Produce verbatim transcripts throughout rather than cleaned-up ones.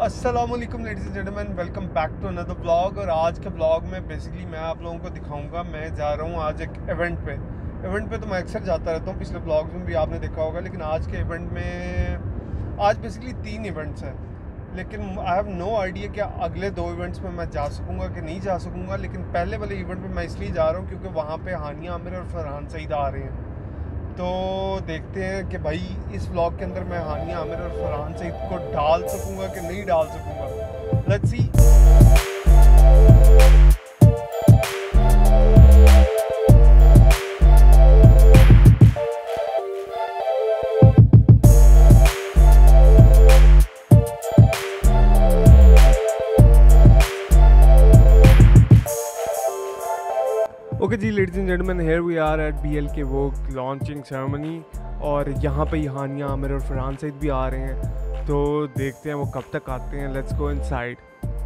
अस्सलामुअलैकुम ladies and gentleman, welcome back to another blog. और आज के ब्लॉग में बेसिकली मैं आप लोगों को दिखाऊंगा, मैं जा रहा हूँ आज एक इवेंट पे। इवेंट पे तो मैं अक्सर जाता रहता हूँ, पिछले ब्लॉग्स में भी आपने देखा होगा, लेकिन आज के इवेंट में आज बेसिकली तीन इवेंट्स हैं, लेकिन आई हैव नो आइडिया कि अगले दो इवेंट्स में मैं जा सकूँगा कि नहीं जा सकूँगा। लेकिन पहले वाले इवेंट में मैं इसलिए जा रहा हूँ क्योंकि वहाँ पर हानिया आमिर और फरहान सईद आ रहे हैं। तो देखते हैं कि भाई इस व्लॉग के अंदर मैं हानिया आमिर और फरहान सईद को डाल सकूंगा कि नहीं डाल सकूंगा। Let's see. ओके जी ladies and gentleman, here we are at B L K vogue launching ceremony और यहाँ पे हानिया आमिर और फरहान सईद भी आ रहे हैं। तो देखते हैं वो कब तक आते हैं। Let's go inside.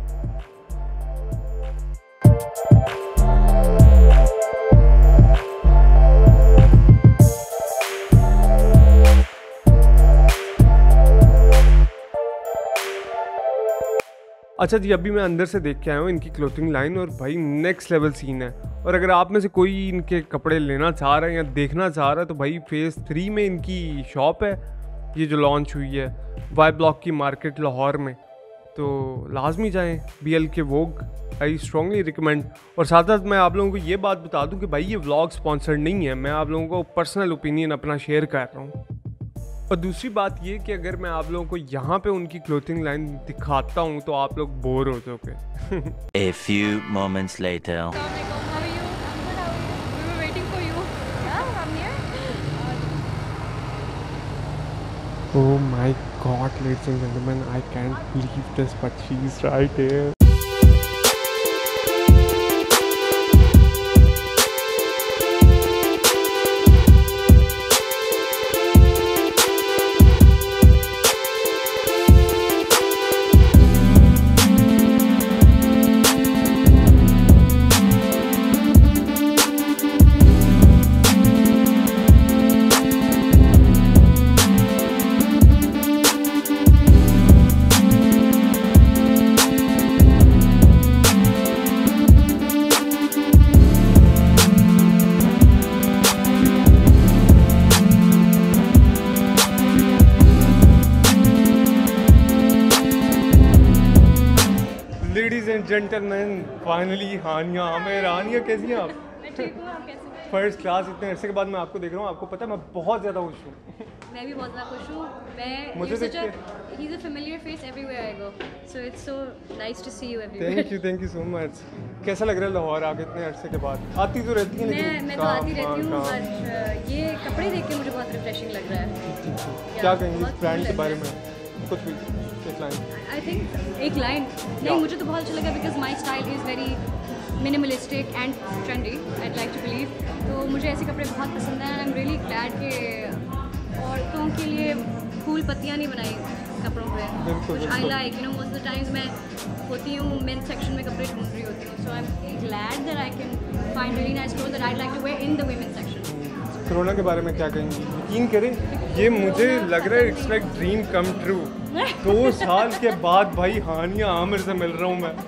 अच्छा जी, अभी मैं अंदर से देख के आया हूँ इनकी क्लोथिंग लाइन और भाई नेक्स्ट लेवल सीन है। और अगर आप में से कोई इनके कपड़े लेना चाह रहे हैं या देखना चाह रहा है तो भाई फेज़ थ्री में इनकी शॉप है, ये जो लॉन्च हुई है वाई ब्लॉक की मार्केट लाहौर में। तो लाजमी जाएं बी एल के वोग, आई स्ट्रॉन्गली रिकमेंड। और साथ साथ मैं आप लोगों को ये बात बता दूं कि भाई ये व्लॉग स्पॉन्सर्ड नहीं है, मैं आप लोगों को पर्सनल ओपिनियन अपना शेयर कर रहा हूँ। और दूसरी बात ये कि अगर मैं आप लोगों को यहाँ पे उनकी क्लोथिंग लाइन दिखाता हूँ तो आप लोग बोर हो जाओगे। A few moments later. Oh my God, ladies and gentlemen, I can't believe this, but she's right here. Ladies and gentleman, finally Hania Aamir. Hania कैसी हैं आप? मैं ठीक हूँ, आप कैसे हैं? First class. इतने अरसे के बाद मैं आपको देख रहा हूँ, आपको पता है मैं बहुत ज़्यादा खुश हूँ। मैं भी बहुत ज़्यादा खुश हूँ। मैं मुझे देख के he's a familiar face everywhere I go, so it's so nice to see you everywhere. Thank you thank you so much. कैसा लग रहा है लाहौर आके इतने अरसे के बाद? आती तो रहती है मैं लेकिन मैं तो आती रहती हूँ, बट ये कपड़े देख के मुझे बहुत रिफ्रेशिंग लग रहा है। क्या कहेंगे इस ब्रांड के बारे में? कुछ भी एक लाइन। आई थिंक एक लाइन नहीं, मुझे तो बहुत अच्छा लगा because my style is very minimalistic and trendy, I like to believe. तो मुझे ऐसे कपड़े बहुत पसंद हैं and I am really glad कि औरतों के लिए फूल पत्तियाँ नहीं बनाई कपड़ों पे, which I like, you know, most of the times मैं होती हूँ मेन सेक्शन में कपड़े ढूंढ रही होती हूँ, so I'm glad that I can find really nice clothes that I'd like to wear in the women's section. Corona के बारे में क्या कहेंगे? यकीन करें, ये मुझे लग रहा है it's like dream come true. दो साल के बाद भाई हानिया आमिर से मिल रहा हूँ मैं।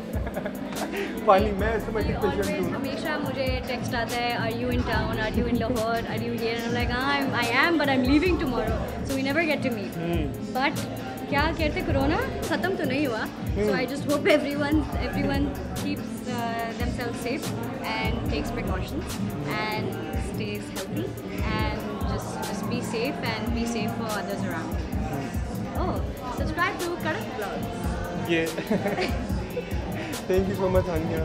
फाइनली मैं एस्थमेटिक पेशेंट हूँ। हमेशा मुझे टेक्स्ट आता है, are you in town, are you in Lahore, are you here, and like I am I am but I am leaving tomorrow, so we never get to meet. But क्या कहते, corona ख़त्म तो नहीं हुआ, so I just hope everyone everyone keeps themselves safe and takes precautions and stays healthy and just just be safe and be safe for others around. Oh, subscribe to Karak Vlogs. Yeah. Thank you so much, Anya.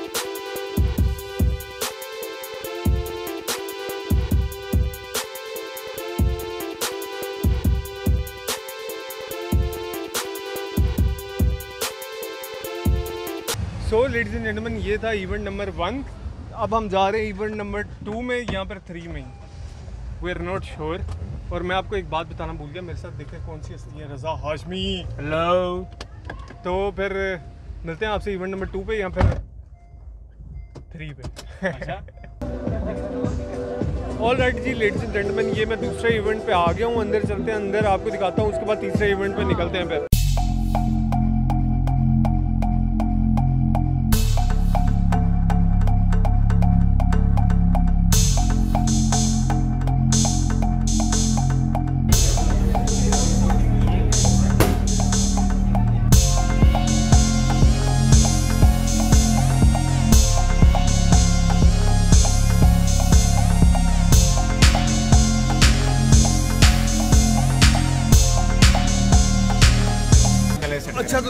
So ladies and gentlemen, ये था event number one. अब हम जा रहे हैं event number two में, यहाँ पर थ्री में वी आर नॉट श्योर। और मैं आपको एक बात बताना भूल गया, मेरे साथ देखें कौन सी हस्ती है, रज़ा हाशमी। हेलो। तो फिर मिलते हैं आपसे इवेंट नंबर टू पे, यहाँ पर थ्री पे। अच्छा ऑल राइट जी लेडीज एंड जेंटलमैन, ये मैं दूसरे इवेंट पे आ गया हूँ। अंदर चलते हैं, अंदर आपको दिखाता हूँ, उसके बाद तीसरे इवेंट पे निकलते हैं फिर।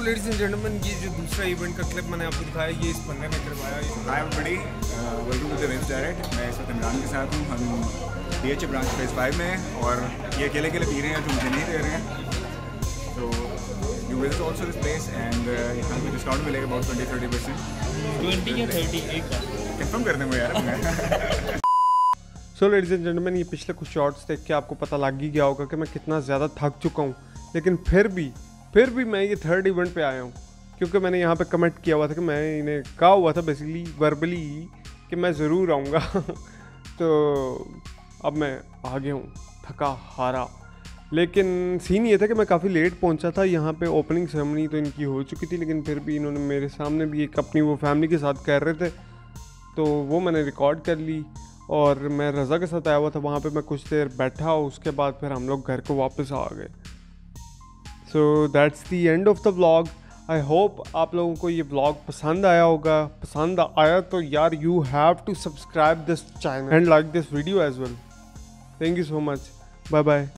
लेडीज एंड जेंटलमैन, ये जो दूसरा इवेंट का क्लिप मैंने आपको दिखाया, ये इस बंदे ने करवाया। Hi everybody, welcome to the Vance direct. मैं इस वक्त इमरान के साथ हूँ। हम D H A branch phase five में हैं और ये अकेले अकेले पी रहे हैं, जो मुझे नहीं दे रहे हैं। तो you visit also this place and यहाँ पे डिस्काउंट मिलेगा about twenty thirty percent twenty या थर्टी एक कंफर्म कर देंगे यार। सो लेडीज एंड जेंटलमैन, ये पिछले कुछ शॉर्ट्स देख के आपको पता लग ही गया होगा कि मैं कितना ज़्यादा थक चुका हूँ, लेकिन फिर भी फिर भी मैं ये थर्ड इवेंट पे आया हूँ क्योंकि मैंने यहाँ पे कमेंट किया हुआ था कि मैं इन्हें कहा हुआ था बेसिकली वर्बली कि मैं ज़रूर आऊँगा। तो अब मैं आ गया हूँ थका हारा, लेकिन सीन ये था कि मैं काफ़ी लेट पहुँचा था यहाँ पे। ओपनिंग सेरेमनी तो इनकी हो चुकी थी, लेकिन फिर भी इन्होंने मेरे सामने भी एक अपनी वो फैमिली के साथ कर रहे थे, तो वो मैंने रिकॉर्ड कर ली और मैं रज़ा के साथ आया हुआ था वहाँ पे। मैं कुछ देर बैठा, उसके बाद फिर हम लोग घर को वापस आ गए। So that's the end of the vlog. I hope आप लोगों को ये व्लॉग पसंद आया होगा। पसंद आया तो यार you have to subscribe this channel and like this video as well. Thank you so much, bye bye.